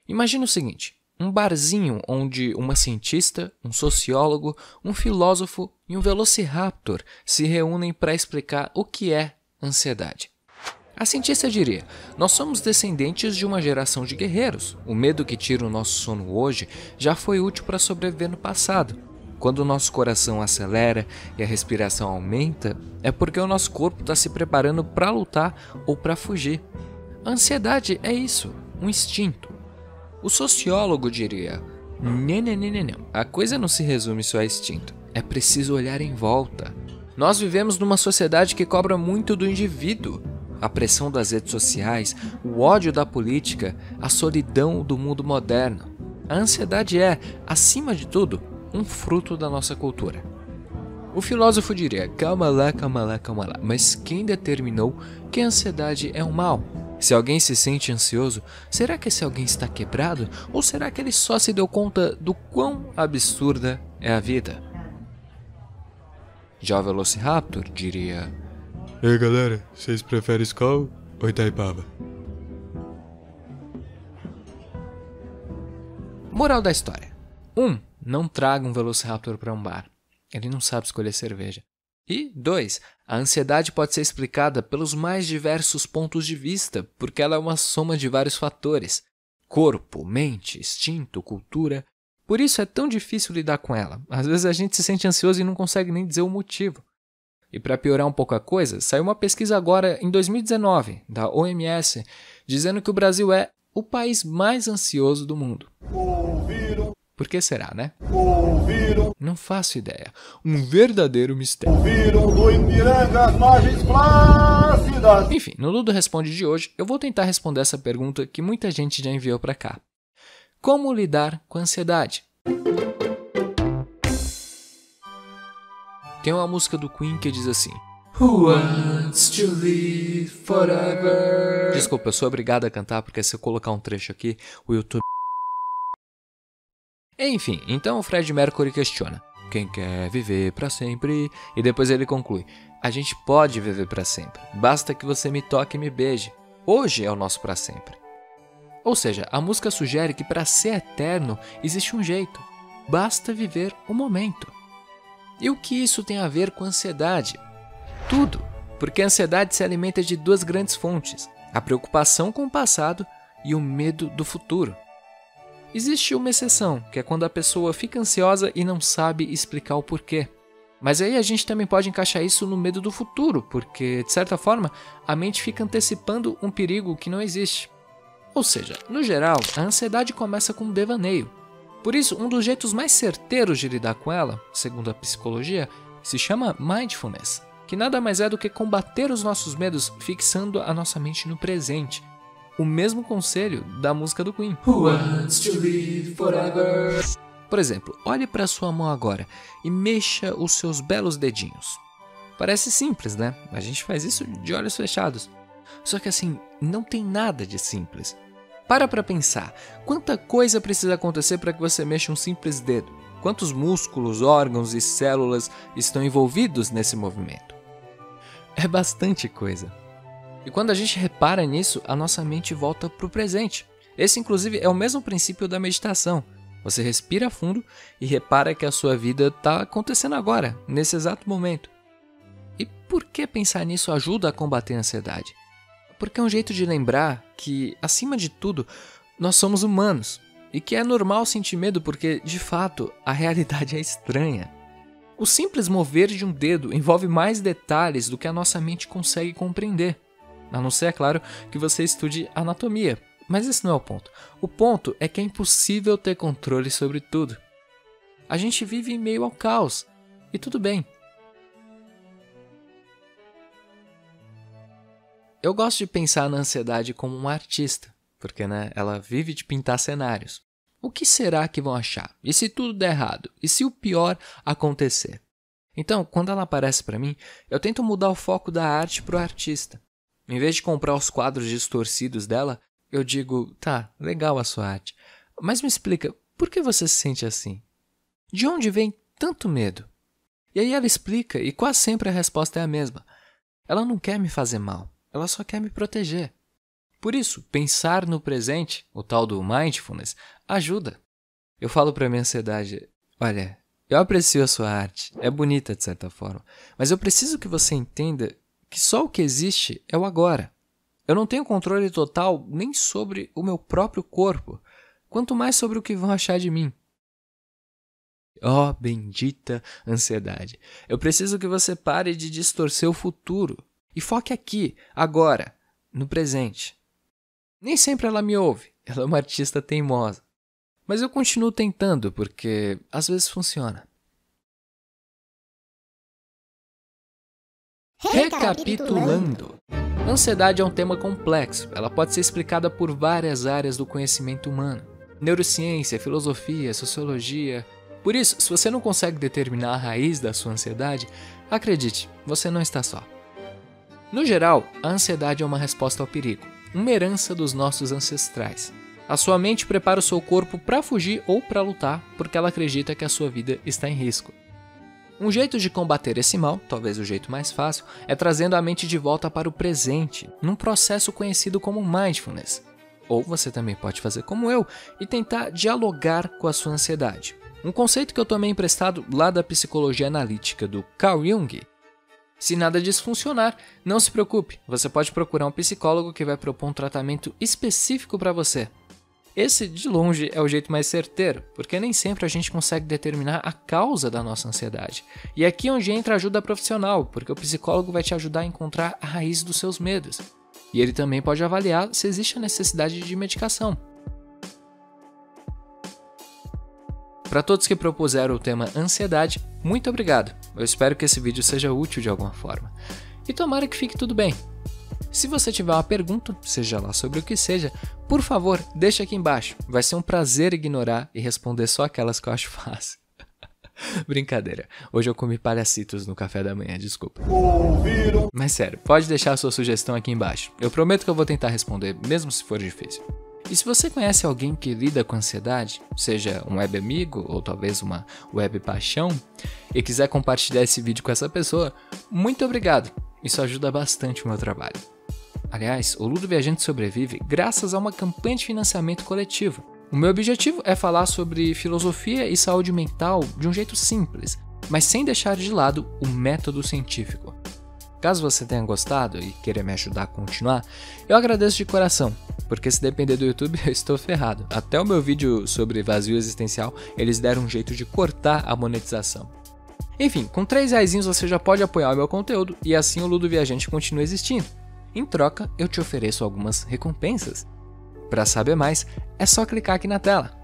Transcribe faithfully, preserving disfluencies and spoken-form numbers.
Imagina o seguinte, um barzinho onde uma cientista, um sociólogo, um filósofo e um velociraptor se reúnem para explicar o que é ansiedade. A cientista diria, nós somos descendentes de uma geração de guerreiros. O medo que tira o nosso sono hoje já foi útil para sobreviver no passado. Quando o nosso coração acelera e a respiração aumenta, é porque o nosso corpo está se preparando para lutar ou para fugir. A ansiedade é isso, um instinto. O sociólogo diria, não, não, não, não, a coisa não se resume só a instinto, é preciso olhar em volta. Nós vivemos numa sociedade que cobra muito do indivíduo. A pressão das redes sociais, o ódio da política, a solidão do mundo moderno. A ansiedade é, acima de tudo, um fruto da nossa cultura. O filósofo diria, calma lá, calma lá, calma lá, mas quem determinou que a ansiedade é um mal? Se alguém se sente ansioso, será que esse alguém está quebrado? Ou será que ele só se deu conta do quão absurda é a vida? Já o Velociraptor diria, e aí galera, vocês preferem Skol ou Itaipava? Moral da história. um. Não traga um Velociraptor para um bar. Ele não sabe escolher cerveja. E dois. A ansiedade pode ser explicada pelos mais diversos pontos de vista, porque ela é uma soma de vários fatores. Corpo, mente, instinto, cultura. Por isso é tão difícil lidar com ela. Às vezes a gente se sente ansioso e não consegue nem dizer o motivo. E para piorar um pouco a coisa, saiu uma pesquisa agora em dois mil e dezenove, da O M S, dizendo que o Brasil é o país mais ansioso do mundo. Ouviram? Por que será, né? Ouviram? Não faço ideia. Um verdadeiro mistério. Ouviram do Ipiranga as margens plácidas? Enfim, no Ludo Responde de hoje, eu vou tentar responder essa pergunta que muita gente já enviou para cá. Como lidar com a ansiedade? Tem uma música do Queen que diz assim, Who wants to live forever? Desculpa, eu sou obrigado a cantar porque se eu colocar um trecho aqui, o YouTube... Enfim, então o Fred Mercury questiona, quem quer viver pra sempre? E depois ele conclui, a gente pode viver pra sempre, basta que você me toque e me beije. Hoje é o nosso pra sempre. Ou seja, a música sugere que para ser eterno existe um jeito, basta viver o momento. E o que isso tem a ver com ansiedade? Tudo, porque a ansiedade se alimenta de duas grandes fontes, a preocupação com o passado e o medo do futuro. Existe uma exceção, que é quando a pessoa fica ansiosa e não sabe explicar o porquê. Mas aí a gente também pode encaixar isso no medo do futuro, porque, de certa forma, a mente fica antecipando um perigo que não existe. Ou seja, no geral, a ansiedade começa com um devaneio. Por isso, um dos jeitos mais certeiros de lidar com ela, segundo a psicologia, se chama mindfulness, que nada mais é do que combater os nossos medos fixando a nossa mente no presente. O mesmo conselho da música do Queen. Who wants to live forever? Por exemplo, olhe para sua mão agora e mexa os seus belos dedinhos. Parece simples, né? A gente faz isso de olhos fechados. Só que assim, não tem nada de simples. Para para pensar, quanta coisa precisa acontecer para que você mexa um simples dedo? Quantos músculos, órgãos e células estão envolvidos nesse movimento? É bastante coisa. E quando a gente repara nisso, a nossa mente volta para o presente. Esse, inclusive, é o mesmo princípio da meditação. Você respira fundo e repara que a sua vida está acontecendo agora, nesse exato momento. E por que pensar nisso ajuda a combater a ansiedade? Porque é um jeito de lembrar que, acima de tudo, nós somos humanos e que é normal sentir medo porque, de fato, a realidade é estranha. O simples mover de um dedo envolve mais detalhes do que a nossa mente consegue compreender. A não ser, é claro, que você estude anatomia, mas esse não é o ponto. O ponto é que é impossível ter controle sobre tudo. A gente vive em meio ao caos, e tudo bem. Eu gosto de pensar na ansiedade como uma artista, porque né, ela vive de pintar cenários. O que será que vão achar? E se tudo der errado? E se o pior acontecer? Então, quando ela aparece para mim, eu tento mudar o foco da arte para o artista. Em vez de comprar os quadros distorcidos dela, eu digo, tá, legal a sua arte, mas me explica, por que você se sente assim? De onde vem tanto medo? E aí ela explica e quase sempre a resposta é a mesma. Ela não quer me fazer mal, ela só quer me proteger. Por isso, pensar no presente, o tal do mindfulness, ajuda. Eu falo para minha ansiedade, olha, eu aprecio a sua arte, é bonita de certa forma, mas eu preciso que você entenda que só o que existe é o agora. Eu não tenho controle total nem sobre o meu próprio corpo, quanto mais sobre o que vão achar de mim. Oh, bendita ansiedade. Eu preciso que você pare de distorcer o futuro e foque aqui, agora, no presente. Nem sempre ela me ouve, ela é uma artista teimosa. Mas eu continuo tentando, porque às vezes funciona. Recapitulando. Ansiedade é um tema complexo. Ela pode ser explicada por várias áreas do conhecimento humano. Neurociência, filosofia, sociologia. Por isso, se você não consegue determinar a raiz da sua ansiedade, acredite, você não está só. No geral, a ansiedade é uma resposta ao perigo, uma herança dos nossos ancestrais. A sua mente prepara o seu corpo para fugir ou para lutar, porque ela acredita que a sua vida está em risco. Um jeito de combater esse mal, talvez o jeito mais fácil, é trazendo a mente de volta para o presente, num processo conhecido como mindfulness. Ou você também pode fazer como eu e tentar dialogar com a sua ansiedade. Um conceito que eu tomei emprestado lá da psicologia analítica do Carl Jung. Se nada disso funcionar, não se preocupe, você pode procurar um psicólogo que vai propor um tratamento específico para você. Esse, de longe, é o jeito mais certeiro, porque nem sempre a gente consegue determinar a causa da nossa ansiedade. E aqui é onde entra a ajuda profissional, porque o psicólogo vai te ajudar a encontrar a raiz dos seus medos. E ele também pode avaliar se existe a necessidade de medicação. Para todos que propuseram o tema ansiedade, muito obrigado. Eu espero que esse vídeo seja útil de alguma forma. E tomara que fique tudo bem. Se você tiver uma pergunta, seja lá sobre o que seja, por favor, deixa aqui embaixo. Vai ser um prazer ignorar e responder só aquelas que eu acho fácil. Brincadeira, hoje eu comi palhacitos no café da manhã, desculpa. Ouviram? Mas sério, pode deixar a sua sugestão aqui embaixo. Eu prometo que eu vou tentar responder, mesmo se for difícil. E se você conhece alguém que lida com ansiedade, seja um web amigo ou talvez uma web paixão, e quiser compartilhar esse vídeo com essa pessoa, muito obrigado. Isso ajuda bastante o meu trabalho. Aliás, o Ludo Viajante sobrevive graças a uma campanha de financiamento coletivo. O meu objetivo é falar sobre filosofia e saúde mental de um jeito simples, mas sem deixar de lado o método científico. Caso você tenha gostado e queira me ajudar a continuar, eu agradeço de coração, porque se depender do YouTube eu estou ferrado. Até o meu vídeo sobre vazio existencial, eles deram um jeito de cortar a monetização. Enfim, com três reaisinhos você já pode apoiar o meu conteúdo e assim o Ludo Viajante continua existindo. Em troca, eu te ofereço algumas recompensas. Para saber mais, é só clicar aqui na tela.